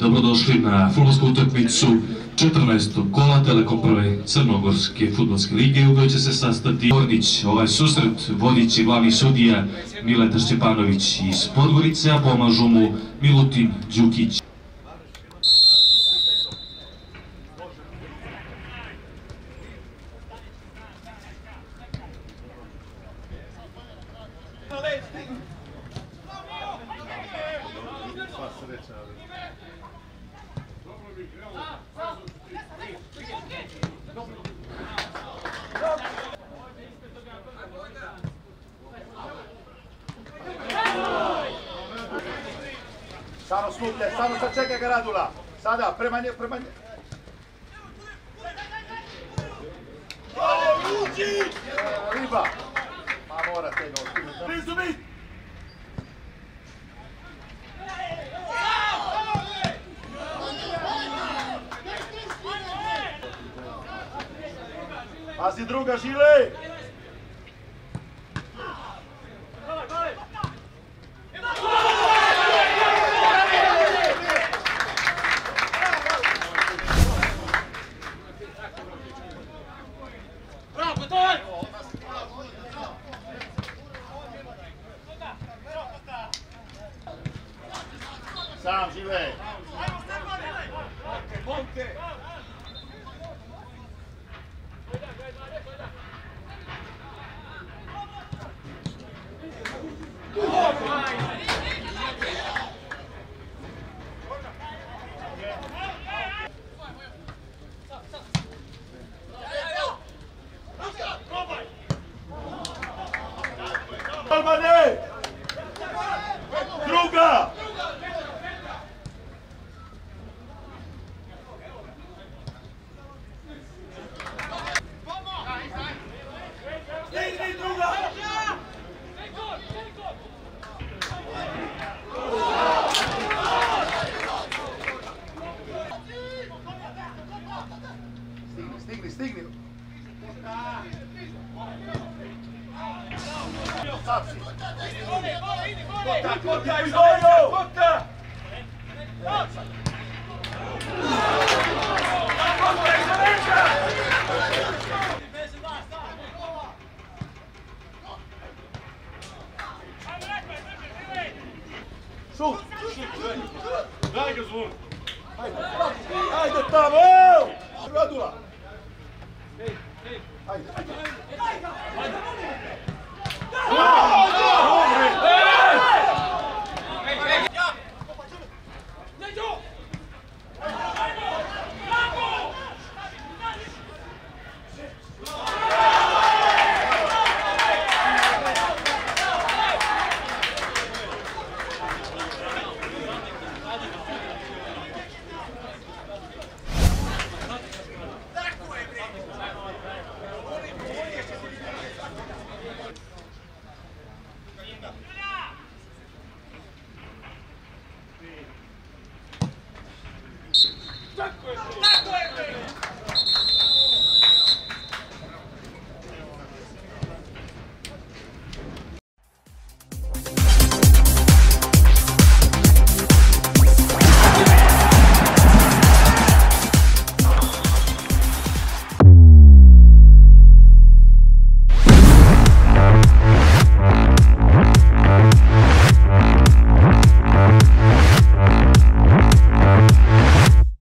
Dobrodošli na fudbalsku utakmicu 14. kola Telekom prve Crnogorske fudbalske lige u kojoj će se sastati Kornić. Ovaj susret vodit će glavni sudija Mileta Šćepanović iz Podgorice, a pomažu mu Milutin Đukić. Samo skuplje, samo sad čekaj ga Radula. Sada, prema nje, prema nje. Riba! Ma morate no. Blizu mi! Pazi druga, Žile! Sam, Žile! Monte! Albane! Druga! Stigni. Kota, izvoju! Kota! Šut! Daj ga zvon! Ajde tamo! Radula! Ajde!